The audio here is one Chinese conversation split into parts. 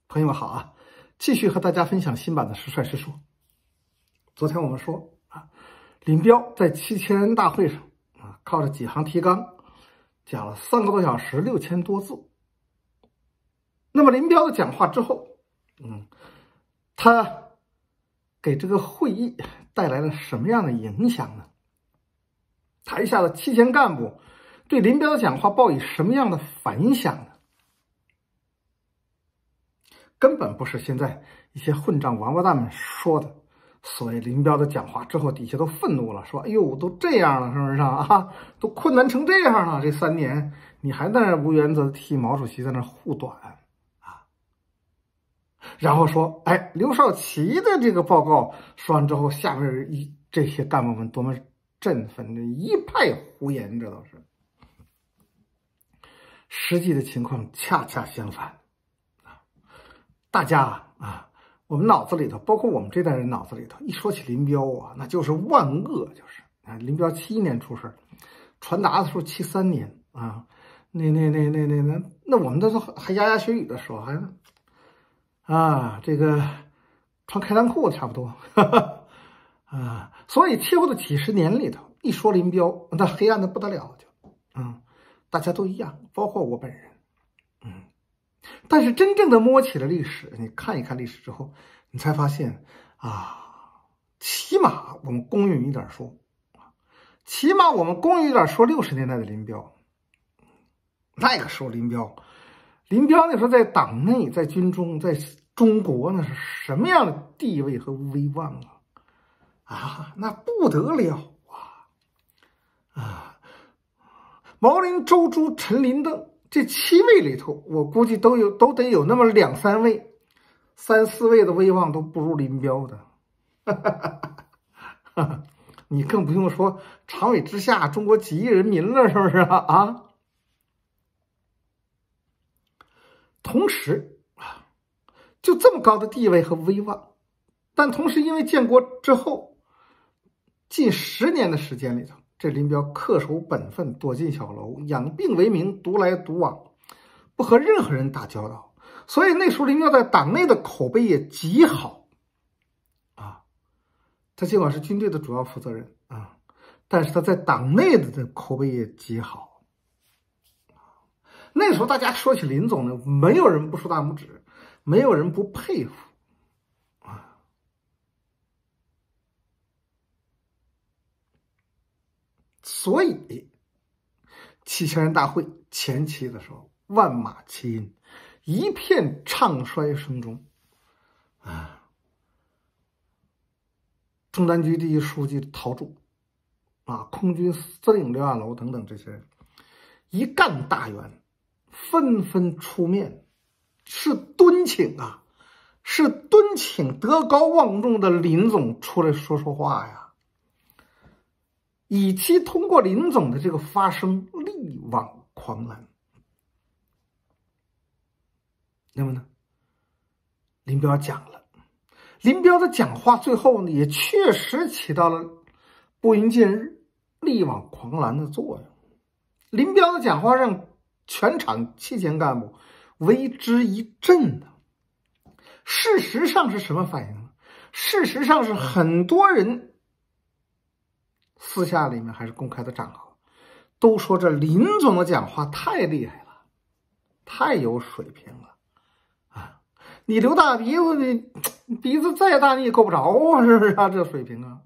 朋友们好啊，继续和大家分享新版的实帅实说。昨天我们说林彪在7000人大会上靠着几行提纲讲了3个多小时，6000多字。那么林彪的讲话之后，他给这个会议带来了什么样的影响呢？台下的7000干部对林彪的讲话报以什么样的反响呢？根本不是现在一些混账王八蛋们说的。所谓林彪的讲话之后，底下都愤怒了，说：“哎呦，都这样了，是不是啊？都困难成这样了，这3年你还在那无原则替毛主席在那护短啊？”然后说：“哎，刘少奇的这个报告说完之后，下面这些干部们多么振奋，一派胡言，这都是。”实际的情况恰恰相反。大家我们脑子里头，包括我们这代人脑子里头，一说起林彪那就是万恶，就是林彪71年出事，传达的时候73年那我们都还牙牙学语的时候，还这个穿开裆裤差不多所以其后的几十年里头，一说林彪，那黑暗的不得了，就大家都一样，包括我本人。但是真正的摸起了历史，你看一看历史之后，你才发现起码我们公允一点说60年代的林彪，那个时候林彪那时候在党内、在军中、在中国那是什么样的地位和威望那不得了毛林、周朱、陈林邓这7位里头，我估计都得有那么2、3位、3、4位的威望都不如林彪的。你更不用说常委之下中国几亿人民了，是不是同时就这么高的地位和威望，但同时因为建国之后近10年的时间里头，这林彪恪守本分，躲进小楼，养病为名，独来独往，不和任何人打交道。所以那时候林彪在党内的口碑也极好他尽管是军队的主要负责人但是他在党内的口碑也极好。那时候大家说起林总呢，没有人不竖大拇指，没有人不佩服所以7000人大会前期的时候，万马齐喑，一片唱衰声中中南局第一书记陶铸空军司令刘亚楼等等这些人一干大员纷纷出面，是敦请德高望重的林总出来说话呀，以期通过林总的这个发声力挽狂澜。那么呢，林彪讲了，林彪的讲话最后呢，也确实起到了拨云见日、力挽狂澜的作用。林彪的讲话让全场7000干部为之一振事实上是什么反应呢？事实上是很多人私下里面还是公开的场合都说这林总的讲话太厉害了，太有水平了你刘大鼻子，你鼻子再大你也够不着是不是这水平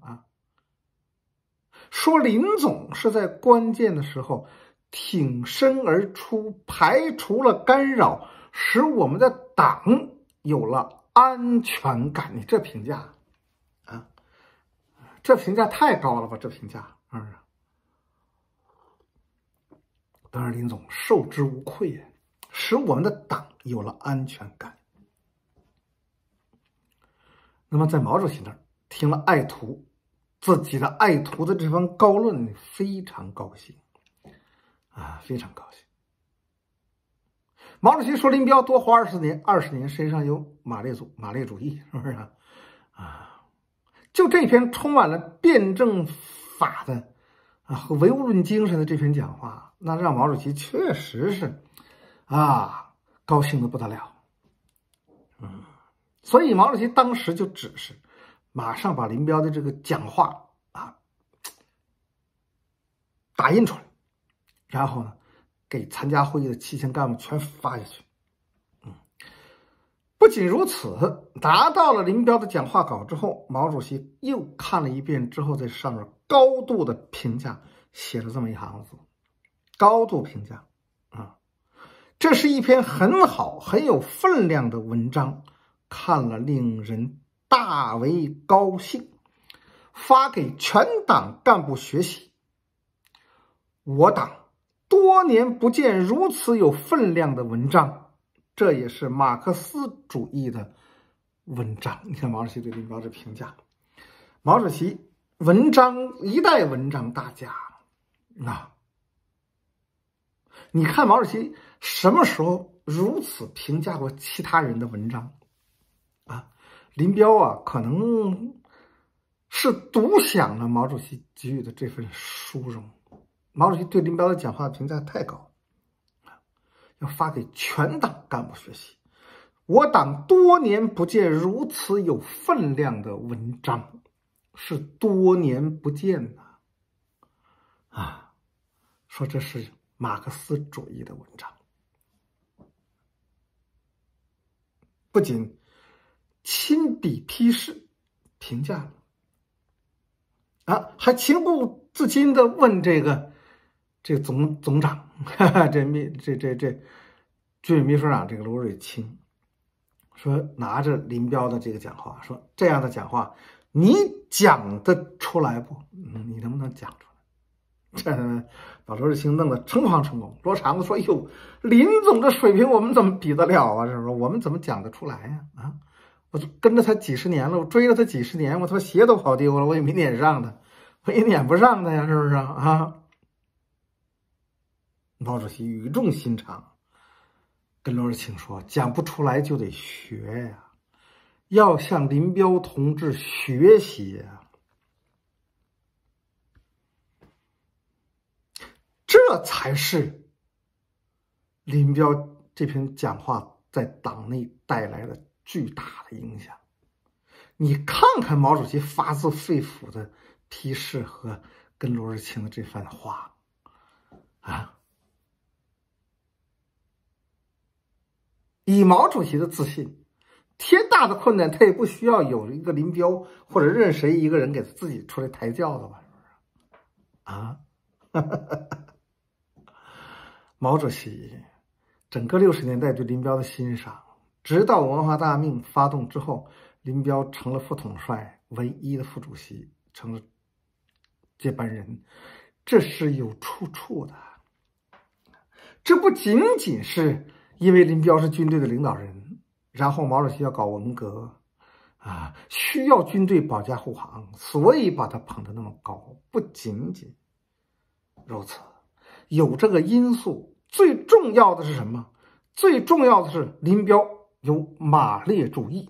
说林总是在关键的时候挺身而出，排除了干扰，使我们的党有了安全感。你这评价这评价太高了吧，这评价当然林总受之无愧使我们的党有了安全感。那么在毛主席那儿听了自己的爱徒的这番高论，非常高兴非常高兴。毛主席说林彪多活20年身上有马列主义，是不是就这篇充满了辩证法的和唯物论精神的这篇讲话，那让毛主席确实是高兴的不得了。 所以毛主席当时就指示，马上把林彪的这个讲话打印出来，然后呢，给参加会议的基层干部全发下去。不仅如此，拿到了林彪的讲话稿之后，毛主席又看了一遍之后，在上面高度的评价，写了这么一行字：高度评价这是一篇很好、很有分量的文章，看了令人大为高兴，发给全党干部学习。我党多年不见如此有分量的文章，这也是马克思主义的文章。你看毛主席对林彪的评价，毛主席文章一代文章大家你看毛主席什么时候如此评价过其他人的文章林彪可能是独享了毛主席给予的这份殊荣。毛主席对林彪的讲话评价太高，要发给全党干部学习。我党多年不见如此有分量的文章，是多年不见说这是马克思主义的文章。不仅亲笔批示评价还情不自禁的问这总长军委秘书长这个罗瑞卿说，拿着林彪的这个讲话，说这样的讲话你讲得出来不？你能不能讲出来？这把罗瑞卿弄得诚惶诚恐。罗长子说：“哟，林总的水平我们怎么比得了啊？是不是？我们怎么讲得出来呀？我跟着他几十年了，我追了他几十年，我他妈鞋都跑丢了，我也没撵上他，我也撵不上他呀，是不是毛主席语重心长跟罗瑞卿说：“讲不出来就得学呀，要向林彪同志学习呀。”这才是林彪这篇讲话在党内带来的巨大的影响。你看看毛主席发自肺腑的批示和跟罗瑞卿的这番话以毛主席的自信，天大的困难他也不需要有一个林彪或者任谁一个人给他自己出来抬轿子吧，是不是毛主席整个60年代对林彪的欣赏，直到文化大革命发动之后，林彪成了副统帅唯一的副主席，成了接班人，这是有出处的。这不仅仅是因为林彪是军队的领导人，然后毛主席要搞文革需要军队保驾护航，所以把他捧得那么高。不仅仅如此，有这个因素。最重要的是什么？最重要的是林彪有马列主义。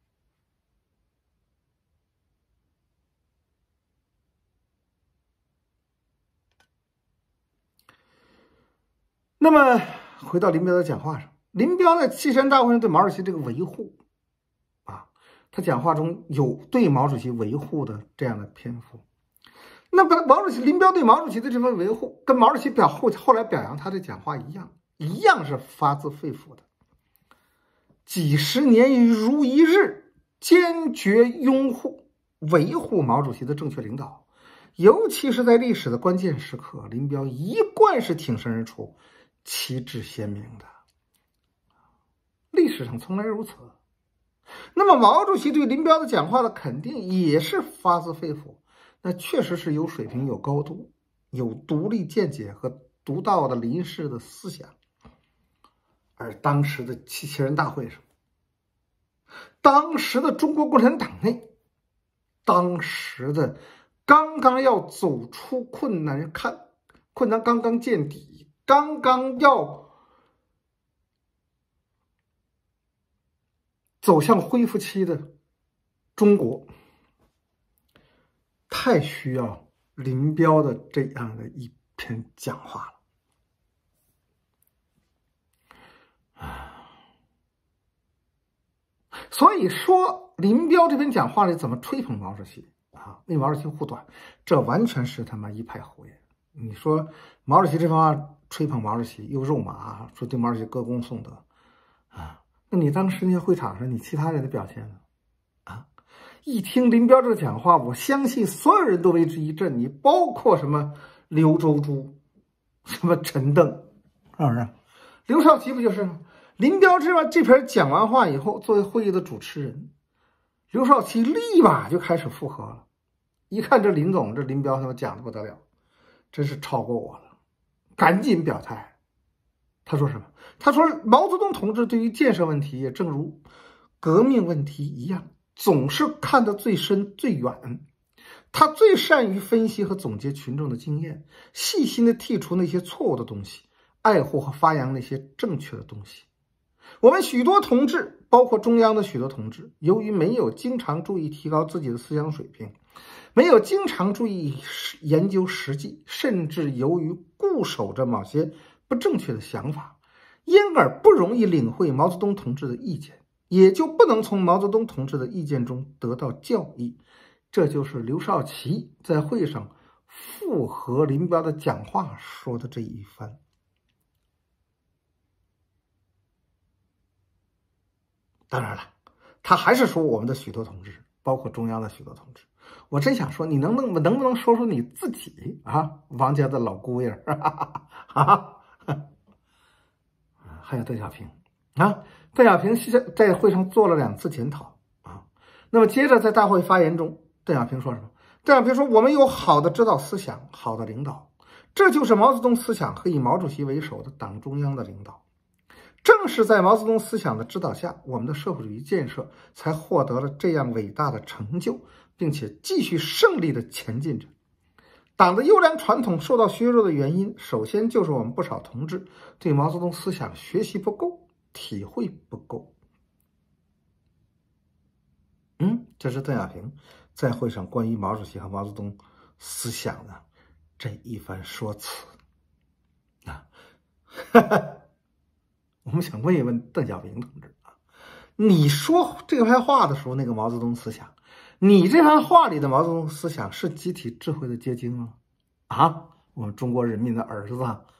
那么回到林彪的讲话上，林彪在七山大会上对毛主席这个维护他讲话中有对毛主席维护的这样的篇幅。那么林彪对毛主席的这份维护，跟毛主席后来表扬他的讲话一样是发自肺腑的。几十年如一日，坚决拥护维护毛主席的正确领导，尤其是在历史的关键时刻，林彪一贯是挺身而出，旗帜鲜明的。历史上从来如此。那么毛主席对林彪的讲话的肯定也是发自肺腑，那确实是有水平、有高度、有独立见解和独到的临世的思想。而当时的7人大会上，当时的中国共产党内，当时的刚刚要走出困难刚刚见底，刚刚要走向恢复期的中国，太需要林彪的这样的一篇讲话了。 所以说林彪这篇讲话里怎么吹捧毛主席啊，为毛主席护短，这完全是他妈一派胡言。你说毛主席这番话吹捧毛主席，又肉麻，说对毛主席歌功颂德啊，那你当时那些会场上你其他人的表现呢？啊，一听林彪这个讲话，我相信所有人都为之一振，你包括什么刘周珠、什么陈邓，是不是？刘少奇不就是吗？林彪这篇讲完话以后，作为会议的主持人，刘少奇立马就开始附和了。一看这林总，这林彪他妈讲的不得了，真是超过我了，赶紧表态。他说什么？他说毛泽东同志对于建设问题也正如革命问题一样，总是看得最深最远。他最善于分析和总结群众的经验，细心地剔除那些错误的东西，爱护和发扬那些正确的东西。我们许多同志，包括中央的许多同志，由于没有经常注意提高自己的思想水平，没有经常注意研究实际，甚至由于固守着某些不正确的想法，因而不容易领会毛泽东同志的意见，也就不能从毛泽东同志的意见中得到教益。这就是刘少奇在会上附和林彪的讲话说的这一番。当然了，他还是说我们的许多同志，包括中央的许多同志。我真想说，你能不能说说你自己啊，王家的老姑爷啊？还有邓小平啊，邓小平在会上做了2次检讨啊。那么接着在大会发言中，邓小平说什么？邓小平说：“我们有好的指导思想，好的领导，这就是毛泽东思想和以毛主席为首的党中央的领导。正是在毛泽东思想的指导下，我们的社会主义建设才获得了这样伟大的成就，并且继续胜利的前进着。党的优良传统受到削弱的原因，首先就是我们不少同志对毛泽东思想学习不够，体会不够。”这是邓小平在会上关于毛主席和毛泽东思想的这一番说辞啊。我们想问一问邓小平同志啊，你说这番话的时候，那个毛泽东思想，你这番话里的毛泽东思想是集体智慧的结晶吗？啊，我们中国人民的儿子，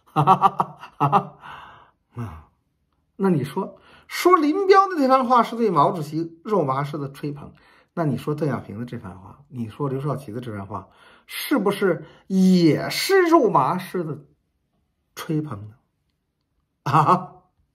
那你说林彪的这番话是对毛主席肉麻式的吹捧，那你说邓小平的这番话，你说刘少奇的这番话，是不是也是肉麻式的吹捧呢？啊？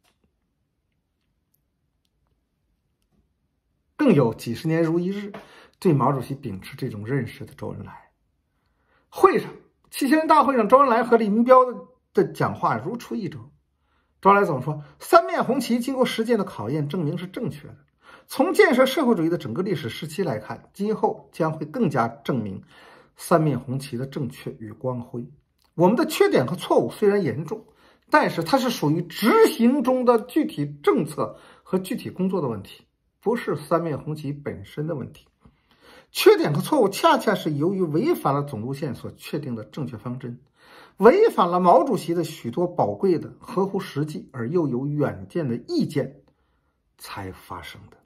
更有几十年如一日对毛主席秉持这种认识的周恩来，会上7000人大会上，周恩来和林彪的讲话如出一辙。周恩来怎么说？三面红旗经过实践的考验，证明是正确的。从建设社会主义的整个历史时期来看，今后将会更加证明三面红旗的正确与光辉。我们的缺点和错误虽然严重，但是它是属于执行中的具体政策和具体工作的问题，不是三面红旗本身的问题。缺点和错误恰恰是由于违反了总路线所确定的正确方针，违反了毛主席的许多宝贵的合乎实际而又有远见的意见才发生的。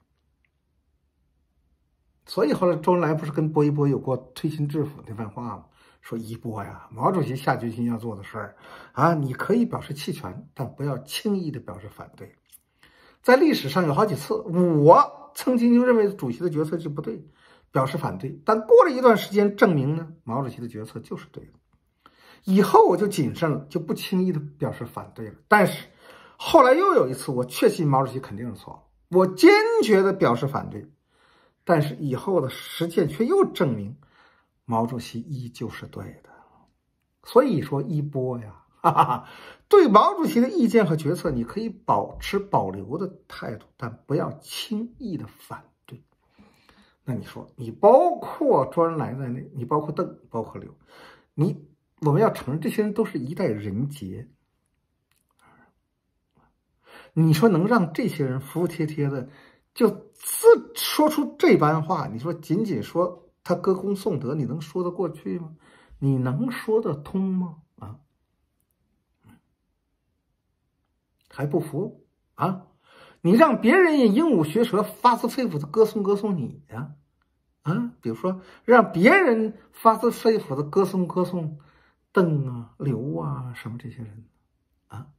所以后来周恩来不是跟薄一波有过推心置腹那番话吗？说一波呀，毛主席下决心要做的事儿啊，你可以表示弃权，但不要轻易的表示反对。在历史上有好几次，我曾经就认为主席的决策就不对，表示反对，但过了一段时间证明呢，毛主席的决策就是对的。以后我就谨慎了，就不轻易的表示反对了。但是后来又有一次，我确信毛主席肯定是错，我坚决的表示反对。但是以后的实践却又证明毛主席依旧是对的。所以说一波呀，对毛主席的意见和决策，你可以保持保留的态度，但不要轻易的反对。那你说，你包括周恩来在内，你包括邓，包括刘，我们要承认这些人都是一代人杰。你说能让这些人服服帖帖的就自说出这般话，你说仅仅说他歌功颂德，你能说得过去吗？你能说得通吗？还不服啊？ 你让别人也鹦鹉学舌、发自肺腑的歌颂你呀，比如说让别人发自肺腑的歌颂邓啊、刘啊什么这些人啊，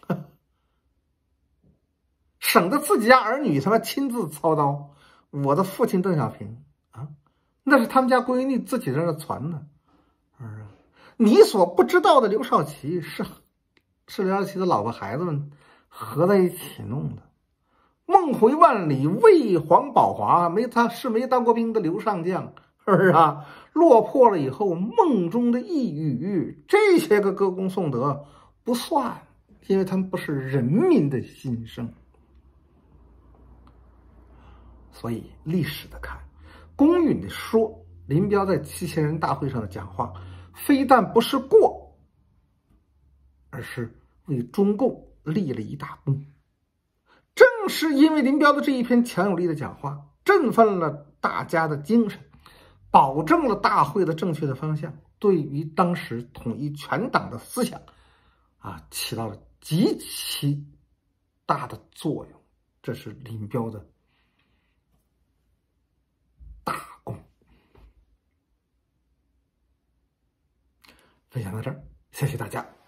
省得自己家儿女他妈亲自操刀。我的父亲邓小平啊，那是他们家闺女自己在那传的，你所不知道的刘少奇是刘少奇的老婆孩子们合在一起弄的。梦回万里为黄宝华，他是没当过兵的刘上将，是不是啊？落魄了以后，梦中的一语，这些个歌功颂德不算，因为他们不是人民的心声。所以历史的看，公允的说，林彪在7000人大会上的讲话，非但不是过，而是为中共立了一大功。正是因为林彪的这一篇强有力的讲话，振奋了大家的精神，保证了大会的正确的方向，对于当时统一全党的思想起到了极其大的作用。这是林彪的大功。分享到这儿，谢谢大家。